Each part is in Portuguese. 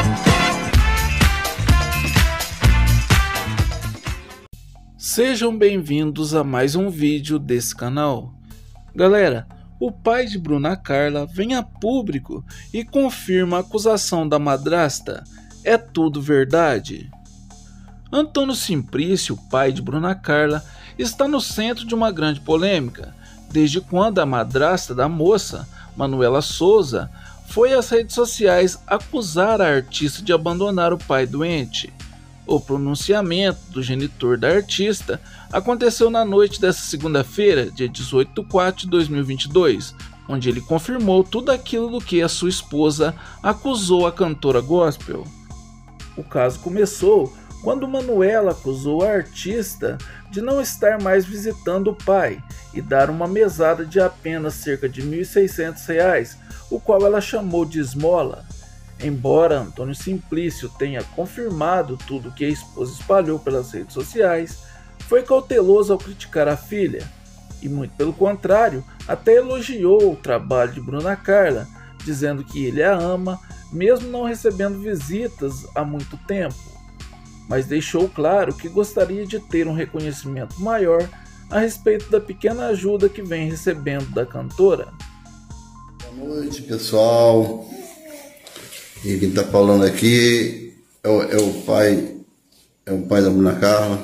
Sejam bem-vindos a mais um vídeo desse canal. Galera, o pai de Bruna Carla vem a público e confirma a acusação da madrasta. É tudo verdade? Antônio Simplício, pai de Bruna Carla, está no centro de uma grande polêmica, desde quando a madrasta da moça, Manuela Souza, foi às redes sociais acusar a artista de abandonar o pai doente. O pronunciamento do genitor da artista aconteceu na noite desta segunda-feira, dia 18 de 4 de 2022, onde ele confirmou tudo aquilo do que a sua esposa acusou a cantora gospel. O caso começou quando Manuela acusou a artista de não estar mais visitando o pai e dar uma mesada de apenas cerca de R$ 1.600, o qual ela chamou de esmola. Embora Antônio Simplício tenha confirmado tudo que a esposa espalhou pelas redes sociais, foi cauteloso ao criticar a filha, e muito pelo contrário, até elogiou o trabalho de Bruna Carla, dizendo que ele a ama, mesmo não recebendo visitas há muito tempo, mas deixou claro que gostaria de ter um reconhecimento maior a respeito da pequena ajuda que vem recebendo da cantora. Boa noite, pessoal. E quem está falando aqui é o pai da Bruna Carla.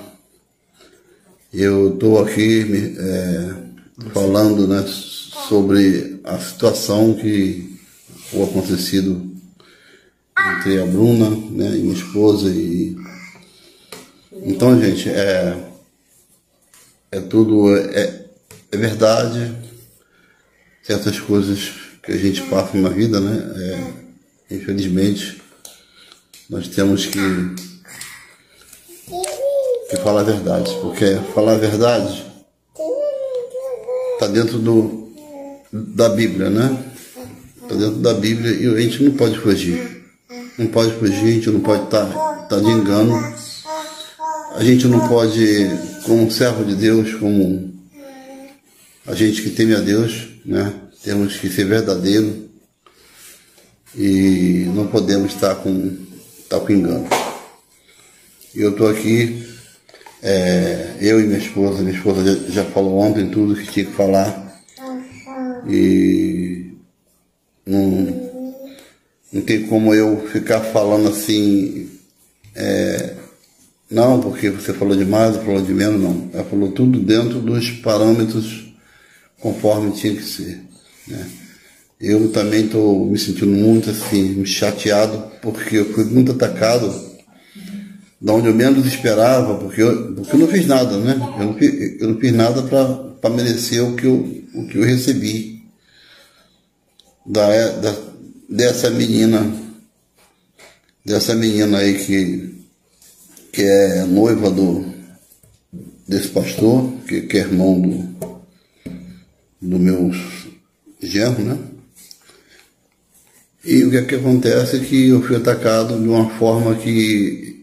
Eu estou aqui falando, né, sobre a situação que foi acontecido entre a Bruna, né, e minha esposa. Então, gente, é verdade. Certas coisas que a gente passa na vida, né? Infelizmente, nós temos que falar a verdade, porque falar a verdade está dentro da Bíblia, né? Está dentro da Bíblia e a gente não pode fugir. Não pode fugir, a gente não pode estar de engano. A gente não pode, como servo de Deus, como a gente que teme a Deus, né? Temos que ser verdadeiro. E não podemos estar com engano. Eu estou aqui, eu e minha esposa já falou ontem tudo que tinha que falar, e não tem como eu ficar falando assim, não, porque você falou de mais, falou de menos, não. Ela falou tudo dentro dos parâmetros conforme tinha que ser, né? Eu também estou me sentindo muito assim, chateado, porque eu fui muito atacado, da onde eu menos esperava, porque eu não fiz nada, né? Eu não fiz nada para merecer o que eu recebi dessa menina aí que é noiva desse pastor, que é irmão do meu genro, né? E o que acontece é que eu fui atacado de uma forma que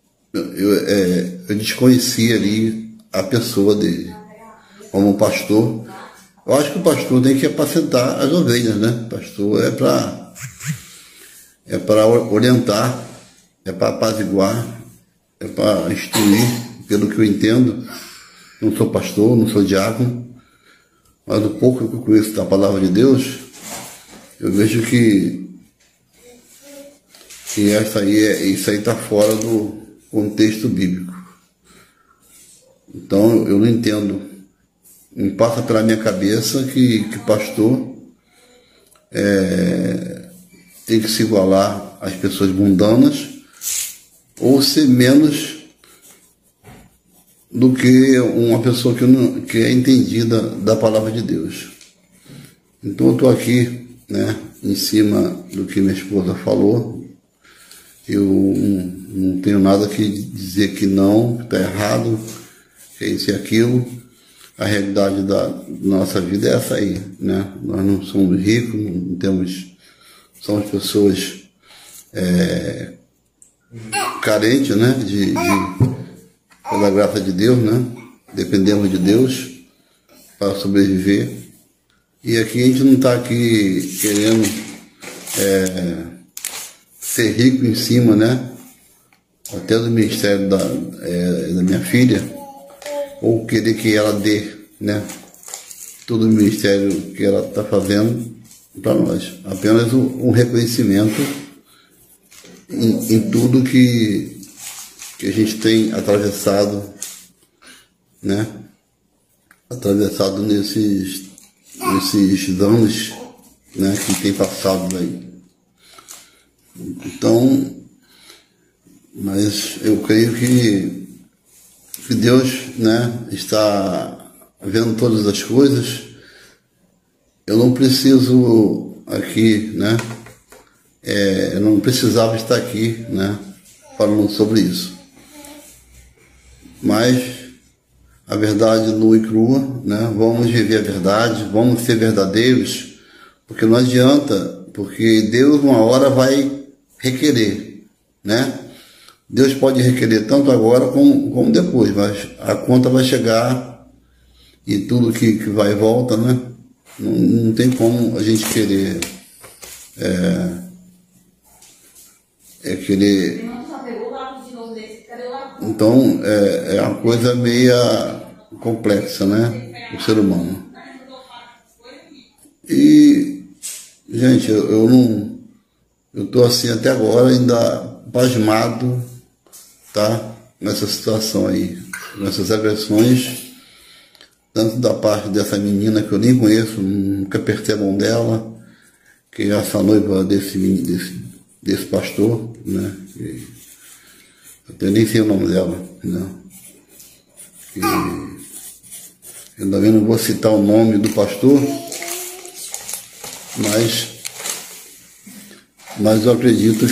eu desconhecia ali a pessoa dele. Como pastor, eu acho que o pastor tem que apacentar as ovelhas, né? O pastor é para orientar, é para apaziguar, é para instruir, pelo que eu entendo. Não sou pastor, não sou diácono, mas o pouco que eu conheço da palavra de Deus, eu vejo que isso aí está fora do contexto bíblico. Então eu não entendo. Me passa pela minha cabeça que pastor tem que se igualar às pessoas mundanas ou ser menos do que uma pessoa que é entendida da palavra de Deus. Então eu estou aqui, né, em cima do que minha esposa falou. Eu não tenho nada que dizer que não, que está errado, que é isso e aquilo. A realidade da nossa vida é essa aí, né? Nós não somos ricos, não temos, somos pessoas carentes, né? Pela graça de Deus, né? Dependemos de Deus para sobreviver. E aqui a gente não está aqui querendo ser rico em cima, né? Até do ministério da minha filha, ou querer que ela dê, né? Todo o ministério que ela está fazendo para nós. Apenas um reconhecimento em tudo que a gente tem atravessado, né? Atravessado nesses anos, né? Que tem passado aí. Então, mas eu creio que Deus, né? Está vendo todas as coisas. Eu não preciso aqui, né? Eu não precisava estar aqui, né? Falando sobre isso. Mas a verdade nua e crua, né? Vamos viver a verdade, vamos ser verdadeiros, porque não adianta, porque Deus uma hora vai requerer, né? Deus pode requerer tanto agora como depois, mas a conta vai chegar e tudo que vai e volta, né? Não tem como a gente querer querer. Então é uma coisa meia complexa, né? O ser humano. E gente, eu estou assim até agora ainda pasmado, tá? Nessa situação aí, nessas agressões, tanto da parte dessa menina que eu nem conheço, nunca apertei a mão dela, que é essa noiva desse pastor, né? Eu nem sei o nome dela, né? Eu também não vou citar o nome do pastor, mas eu acredito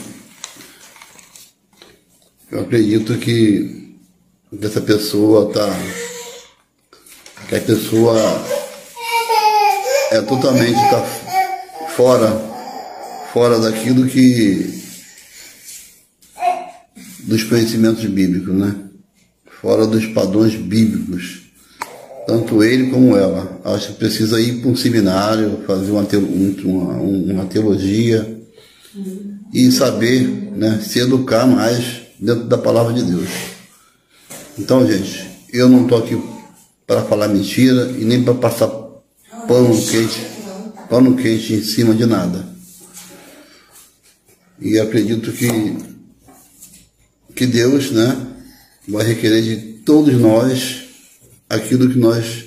que essa pessoa que a pessoa totalmente fora daquilo dos conhecimentos bíblicos, né? Fora dos padrões bíblicos, tanto ele como ela. Acho que precisa ir para um seminário, fazer uma teologia e saber, né, se educar mais dentro da palavra de Deus. Então, gente, eu não estou aqui para falar mentira e nem para passar pano quente em cima de nada. E acredito que Deus, né, vai requerer de todos nós aquilo que nós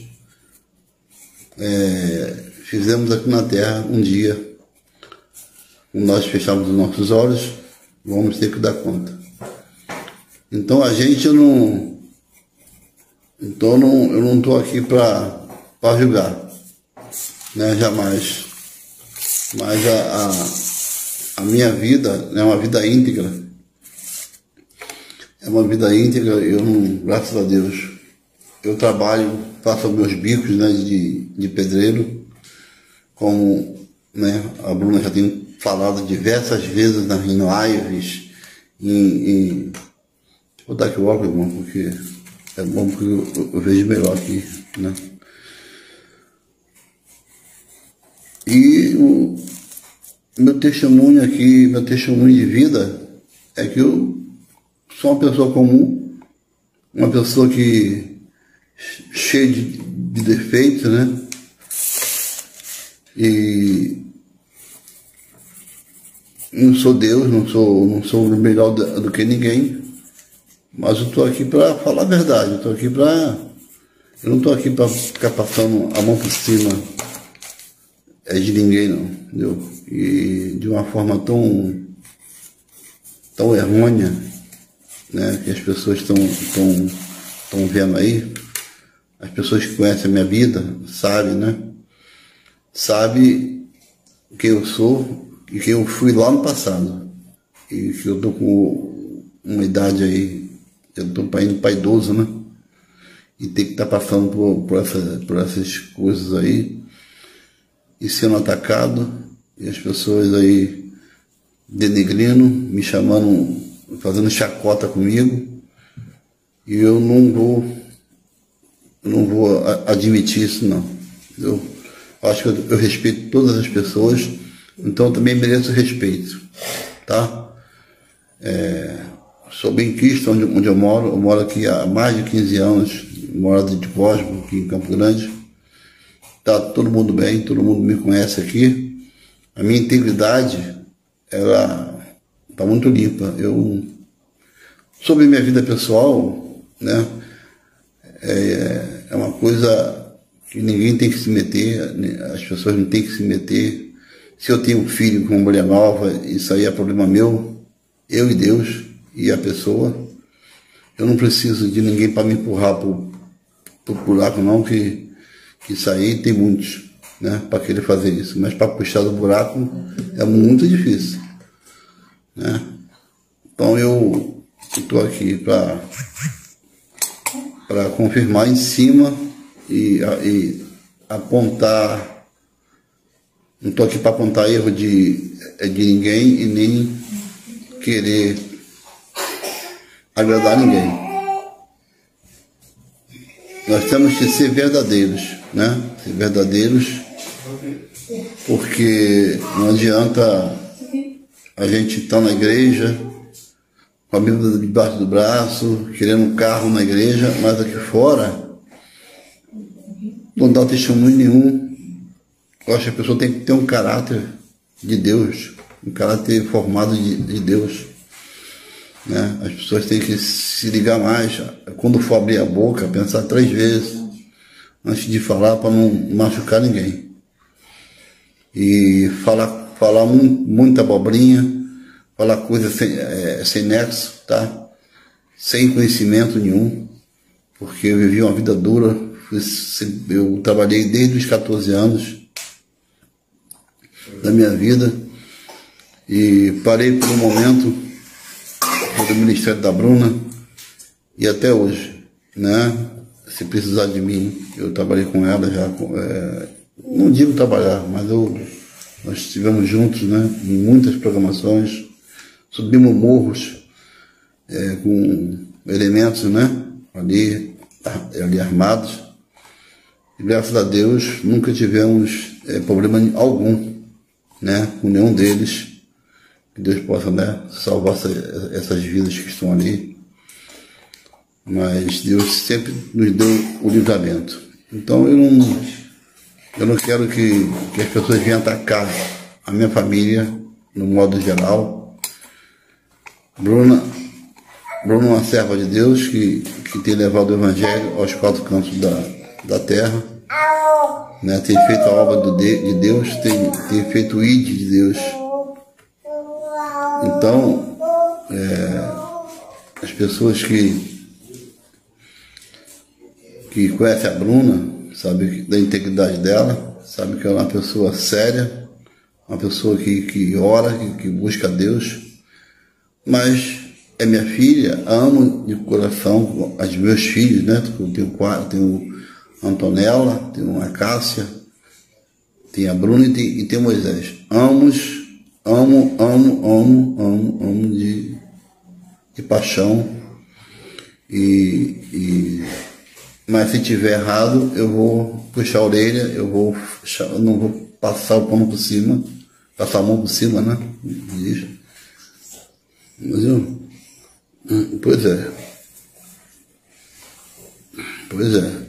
fizemos aqui na terra um dia. Quando nós fechamos os nossos olhos, vamos ter que dar conta. Então eu não estou aqui para julgar, né, jamais. Mas a minha vida é uma vida íntegra. É uma vida íntegra. Graças a Deus, eu trabalho, faço meus bicos, né, de pedreiro, como, né, a Bruna já tem falado diversas vezes nas lives. Deixa eu botar aqui o óculos, irmão, porque é bom, porque eu vejo melhor aqui, né? E o meu testemunho aqui, meu testemunho de vida é que eu sou uma pessoa comum, uma pessoa cheia de defeitos, né? E não sou Deus, não sou melhor do que ninguém, mas eu estou aqui para falar a verdade. Eu não estou aqui para ficar passando a mão por cima de ninguém, não, entendeu? E de uma forma tão errônea, né, que as pessoas estão vendo aí. As pessoas que conhecem a minha vida sabem, né? Sabe quem eu sou e quem eu fui lá no passado. E que eu tô com uma idade aí, eu tô indo para idoso, né? E tem que estar passando por essas coisas aí e sendo atacado, e as pessoas aí denegrindo, me chamando, fazendo chacota comigo, e eu não vou admitir isso, não. Eu acho que eu respeito todas as pessoas, então eu também mereço respeito. tá? Sou benquista onde eu moro aqui há mais de 15 anos, moro de Cosmo, aqui em Campo Grande. Tá todo mundo bem, todo mundo me conhece aqui. A minha integridade, ela tá muito limpa. Sobre minha vida pessoal, né, é uma coisa que ninguém tem que se meter, as pessoas não têm que se meter. Se eu tenho um filho com uma mulher nova, isso aí é problema meu, eu e Deus e a pessoa. Eu não preciso de ninguém para me empurrar pro buraco, não, que isso aí tem muitos, né, para querer fazer isso. Mas para puxar do buraco é muito difícil, né? Então eu estou aqui para confirmar em cima e apontar. Não estou aqui para apontar erro de ninguém e nem querer agradar ninguém. Nós temos que ser verdadeiros, né? Ser verdadeiros, porque não adianta a gente estar na igreja com a Bíblia debaixo do braço, querendo um carro na igreja, mas aqui fora não dá testemunho nenhum. Eu acho que a pessoa tem que ter um caráter de Deus, um caráter formado de Deus, né? As pessoas têm que se ligar mais, quando for abrir a boca, pensar 3 vezes antes de falar, para não machucar ninguém. E falar muita abobrinha, falar coisa sem nexo, tá? Sem conhecimento nenhum, porque eu vivi uma vida dura. Eu trabalhei desde os 14 anos da minha vida e parei por um momento do Ministério da Bruna e até hoje, né? Se precisar de mim, eu trabalhei com ela já, não digo trabalhar, mas nós estivemos juntos, né, em muitas programações, subimos morros com elementos, né, ali armados, e graças a Deus nunca tivemos problema algum, né, com nenhum deles. Que Deus possa, né, salvar essas vidas que estão ali. Mas Deus sempre nos deu o livramento. Então eu não quero que as pessoas venham atacar a minha família no modo geral. Bruna é uma serva de Deus que tem levado o Evangelho aos 4 cantos da terra, né? Tem feito a obra de Deus, tem feito o ID de Deus. Então, as pessoas que conhecem a Bruna, sabem da integridade dela, sabem que ela é uma pessoa séria, uma pessoa que ora, que busca Deus, mas é minha filha, amo de coração os meus filhos, né? Tenho a Antonella, tenho a Cássia, tem a Bruna e tem o Moisés. Amo de paixão, mas se tiver errado, eu vou puxar a orelha, eu não vou passar o pano por cima, passar a mão por cima, né? Mas pois é.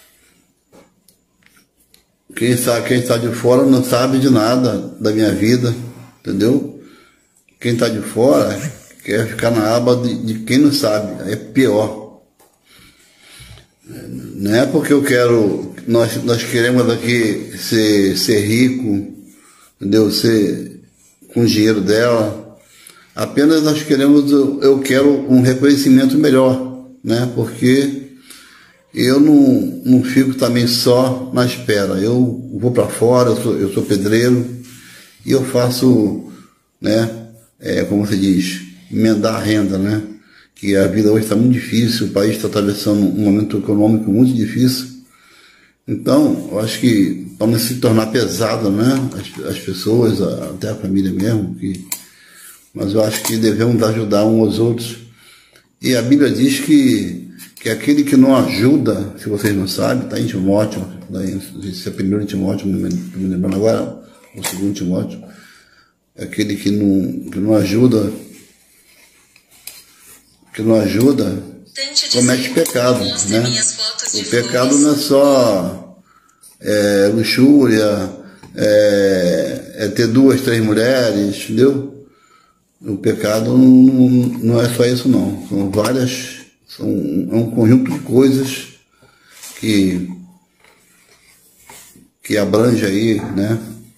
Quem está de fora não sabe de nada da minha vida, entendeu? Quem está de fora quer ficar na aba de quem não sabe, é pior. Não é porque nós queremos aqui ser rico, entendeu? Ser com o dinheiro dela. Apenas eu quero um reconhecimento melhor, né? Porque eu não fico também só na espera. Eu vou para fora, eu sou pedreiro e eu faço, né? Como se diz, emendar a renda, né? Que a vida hoje está muito difícil, o país está atravessando um momento econômico muito difícil. Então, eu acho que para não se tornar pesado, né? As pessoas, até a família mesmo, mas eu acho que devemos ajudar uns aos outros. E a Bíblia diz que aquele que não ajuda, se vocês não sabem, está em Timóteo, se é 1 Timóteo, não me lembrando agora, ou 2 Timóteo, aquele que não ajuda, comete pecado, né? O pecado não é só luxúria, ter 2, 3 mulheres, entendeu? O pecado não é só isso não, são várias, é um conjunto de coisas que abrange aí, né?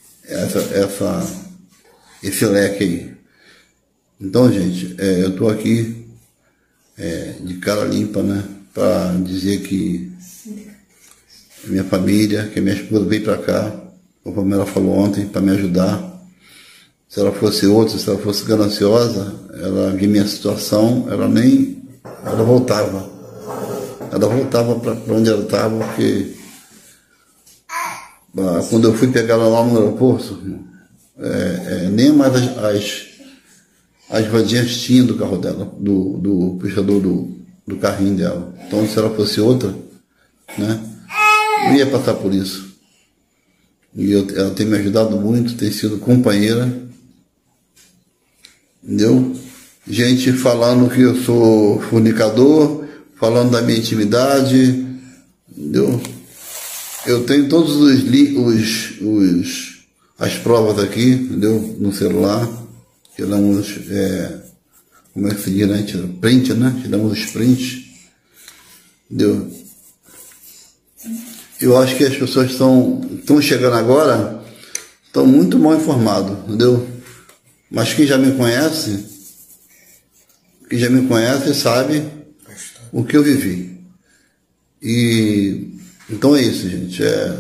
Esse leque aí. Então, gente, eu estou aqui de cara limpa, né? Para dizer que minha família, que minha esposa veio para cá, como ela falou ontem, para me ajudar. Se ela fosse outra, se ela fosse gananciosa, ela via minha situação, ela voltava. Ela voltava para onde ela estava, porque quando eu fui pegar ela lá no aeroporto, nem mais as rodinhas tinham do carro dela, do puxador do carrinho dela. Então, se ela fosse outra, né, não ia passar por isso. E ela tem me ajudado muito, tem sido companheira, entendeu? Gente falando que eu sou fornicador, falando da minha intimidade, entendeu? Eu tenho todos as provas aqui, entendeu? No celular. Tiramos, como é que se diz, né? Print, né? Tiramos os prints, entendeu? Eu acho que as pessoas estão chegando agora, estão muito mal informadas, entendeu? Mas quem já me conhece sabe o que eu vivi. E então é isso, gente.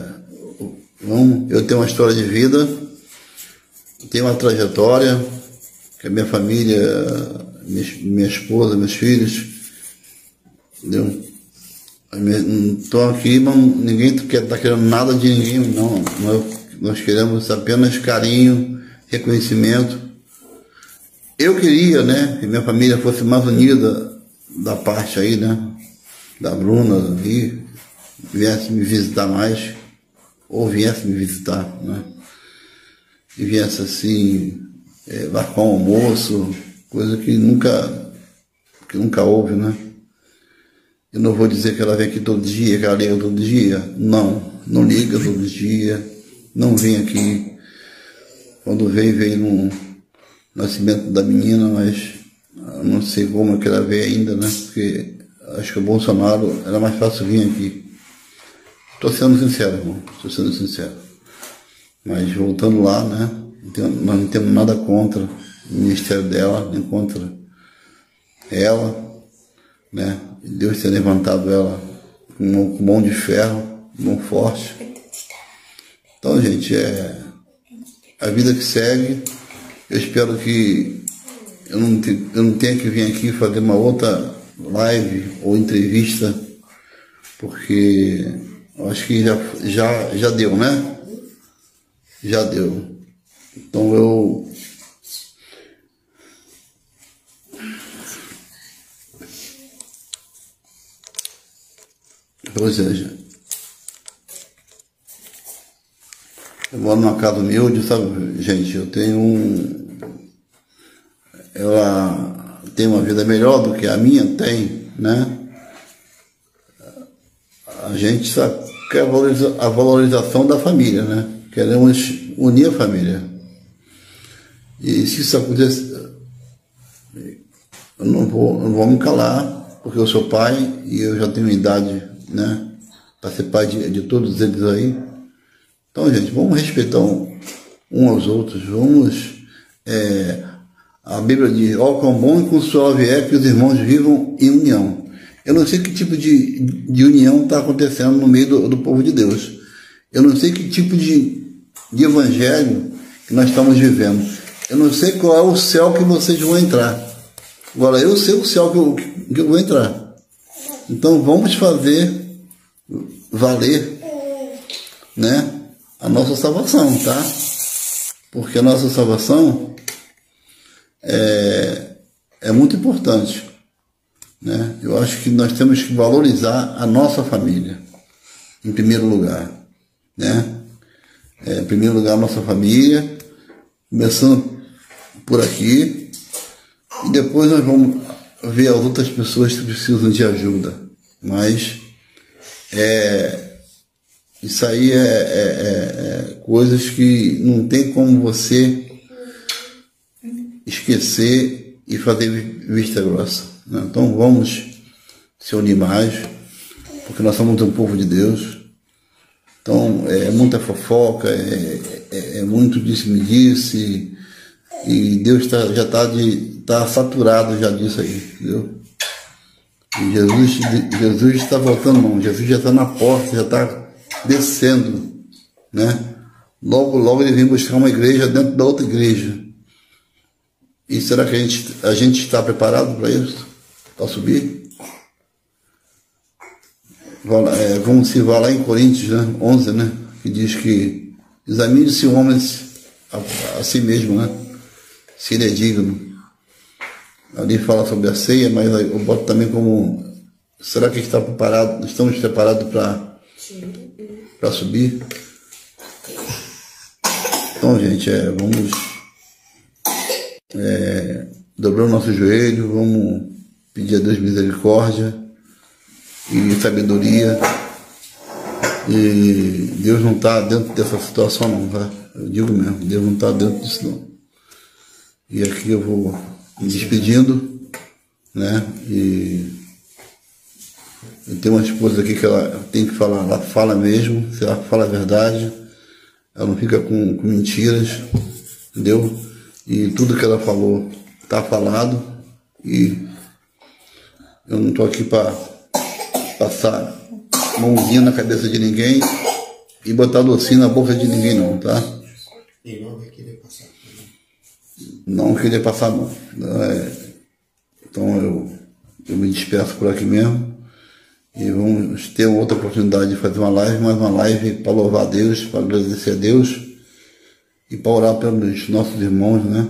Eu tenho uma história de vida, tenho uma trajetória, que a minha família, minha esposa, meus filhos, entendeu? Estou aqui, mas ninguém está querendo nada de ninguém, não. Nós queremos apenas carinho, reconhecimento. Eu queria, né, que minha família fosse mais unida da parte aí, né, da Bruna, e viesse me visitar mais, ou viesse me visitar, né, e viesse assim, marcar um almoço, coisa que nunca houve, né. Eu não vou dizer que ela vem aqui todo dia, que ela liga todo dia, não liga todo dia, não vem aqui. Quando veio no nascimento da menina, mas não sei como é que ela veio ainda, né, porque acho que o Bolsonaro era mais fácil vir aqui. Estou sendo sincero, irmão, estou sendo sincero. Mas voltando lá, né, nós não temos nada contra o ministério dela, nem contra ela, né, Deus ter levantado ela com mão de ferro, mão forte. Então, gente, a vida que segue. Eu espero que eu não tenha que vir aqui fazer uma outra live ou entrevista, porque eu acho que já deu, né? Já deu. Então ou seja, eu moro numa casa humilde, sabe, gente? Ela tem uma vida melhor do que a minha tem, né? A gente só quer a valorização da família, né? Queremos unir a família. E se isso acontecer, eu não vou me calar, porque eu sou pai e eu já tenho idade, né, para ser pai de todos eles aí. Então, gente, vamos respeitar um aos outros, a Bíblia diz, ó, quão bom e consolável é que os irmãos vivam em união. Eu não sei que tipo de união está acontecendo no meio do povo de Deus. Eu não sei que tipo de evangelho que nós estamos vivendo. Eu não sei qual é o céu que vocês vão entrar. Agora, eu sei o céu que eu vou entrar. Então, vamos fazer valer, né, a nossa salvação, tá? Porque a nossa salvação é muito importante, né? Eu acho que nós temos que valorizar a nossa família, em primeiro lugar, né? Em primeiro lugar, a nossa família, começando por aqui e depois nós vamos ver as outras pessoas que precisam de ajuda. Mas isso aí é coisas que não tem como você esquecer e fazer vista grossa, né? Então vamos se unir mais, porque nós somos um povo de Deus. Então é muita fofoca, é muito disse-me-disse, e Deus já está saturado já disso aí, entendeu? E Jesus está voltando, não. Jesus já está na porta, já está descendo, né? Logo ele vem buscar uma igreja dentro da outra igreja. E será que a gente está preparado para isso? Para subir? Vamos se vai lá em Coríntios, né? 11, né? Que diz que examine-se o homem a si mesmo, né? Se ele é digno. Ali fala sobre a ceia, mas eu boto também como, será que estamos preparados para subir? Então, gente, vamos dobrar o nosso joelho, vamos pedir a Deus misericórdia e sabedoria. E Deus não está dentro dessa situação não, tá? Eu digo mesmo, Deus não está dentro disso não. E aqui eu vou me despedindo, né? E eu tenho uma esposa aqui que ela tem que falar, ela fala mesmo, se ela fala a verdade, ela não fica com mentiras, entendeu? E tudo que ela falou está falado, e eu não estou aqui para passar mãozinha na cabeça de ninguém e botar docinho na boca de ninguém não, tá? E não vai querer passar. Não queria passar não. Então eu me despeço por aqui mesmo. E vamos ter outra oportunidade de fazer uma live, mais uma live para louvar a Deus, para agradecer a Deus e para orar pelos nossos irmãos, né?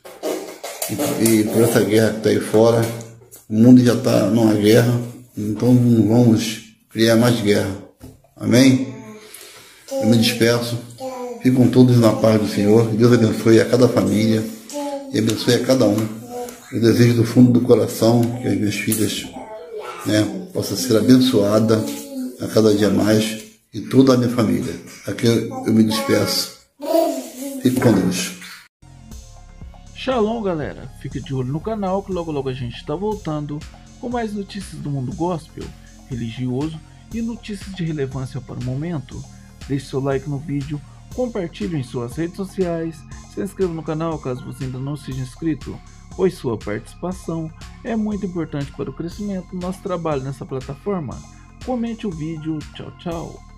E por essa guerra que está aí fora. O mundo já está numa guerra, então não vamos criar mais guerra. Amém? Eu me despeço. Ficam todos na paz do Senhor. Deus abençoe a cada família e abençoe a cada um. Eu desejo do fundo do coração que as minhas filhas, né, possam ser abençoadas a cada dia mais, e toda a minha família. Aqui eu me despeço. Fique com Deus. Shalom, galera. Fique de olho no canal que logo a gente está voltando com mais notícias do mundo gospel, religioso e notícias de relevância para o momento. Deixe seu like no vídeo, compartilhe em suas redes sociais, se inscreva no canal caso você ainda não seja inscrito, pois sua participação é muito importante para o crescimento do nosso trabalho nessa plataforma. Comente o vídeo. Tchau, tchau.